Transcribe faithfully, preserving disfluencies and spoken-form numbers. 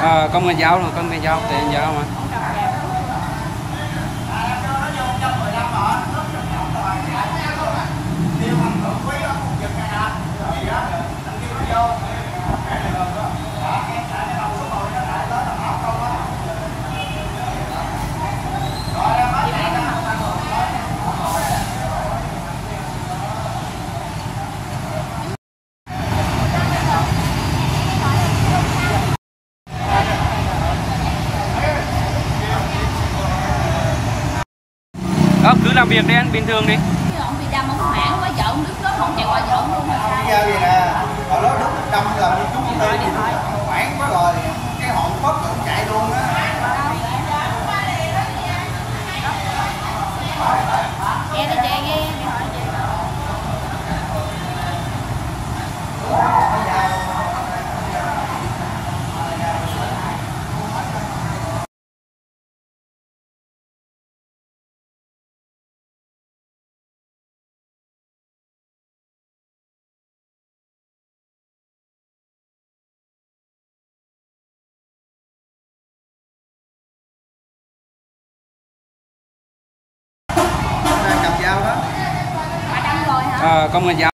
À, công nghệ giáo rồi, công nghệ giáo, tiền giáo mà. Đó, cứ làm việc đi anh, bình thường đi. Ông bị đâm ông hãng quá vợ ông Đức đó không chạy qua vợ ông luôn mà sao? Giao gì nè, hồi đó Đức đâm là chúng tôi hoảng quá rồi, cái hồn phất cũng chạy luôn á. Nghe đi chị, nghe đi hỏi chị. Cầm dao đó. Bà đâm rồi hả? À, công nghệ giáo.